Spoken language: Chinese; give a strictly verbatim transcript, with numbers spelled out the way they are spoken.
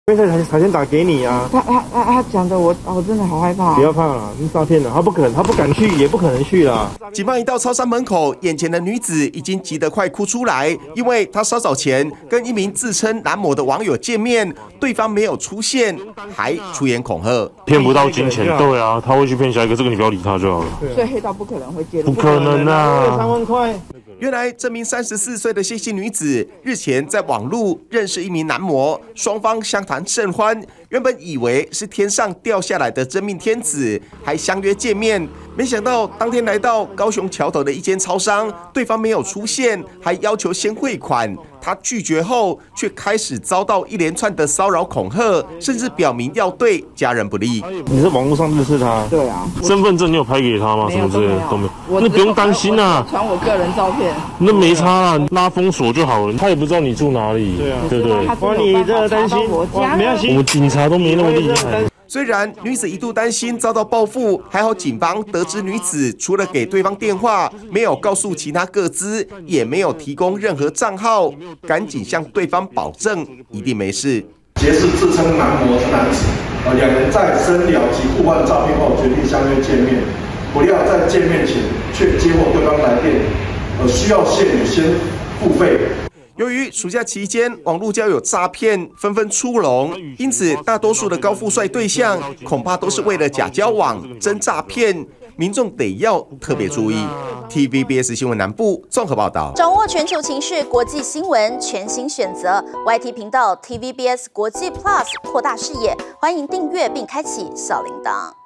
因为他才先打给你啊。 他他他他讲的我我真的好害怕。 不要怕啦，是诈骗的，他不可能，他不敢去，也不可能去啦。 警方一到超商门口，眼前的女子已经急得快哭出来，因为她稍早前跟一名自称男模的网友见面，对方没有出现，还出言恐吓， 骗不到金钱，对啊，他会去骗下一个，这个你不要理他就好了。 所以黑道不可能会介入， 不可能啊， 三万块。 原来这名三十四岁的谢姓女子日前在网路认识一名男模，双方相谈甚欢。原本以为是天上掉下来的真命天子，还相约见面，没想到当天来到高雄桥头的一间超商，对方没有出现，还要求先汇款。他拒绝后，却开始遭到一连串的骚扰恐吓，甚至表明要对家人不利。 你在网络上认识他？ 对啊。 身份证你有拍给他吗？什么之类的都没有。那不用担心啊， 传我个人照片。 那没差啊，拉封锁就好了。他也不知道你住哪里，对啊，对不对？ 哇，你这担心，没关系， 我们警察都没那么厉害。 虽然女子一度担心遭到报复，还好警方得知女子除了给对方电话，没有告诉其他个资，也没有提供任何账号，赶紧向对方保证一定没事。 结识自称男模之男子，呃，两人在深聊及互换照片后，决定相约见面。不料在见面前却接获对方来电，呃，需要谢女先付费。 由于暑假期间网络交友诈骗纷纷出笼，因此大多数的高富帅对象恐怕都是为了假交往、真诈骗，民众得要特别注意。T V B S 新闻南部综合报道， 掌握全球情势、国际新闻，全新选择 Y T 频道 T V B S 国际 Plus， 扩大视野，欢迎订阅并开启小铃铛。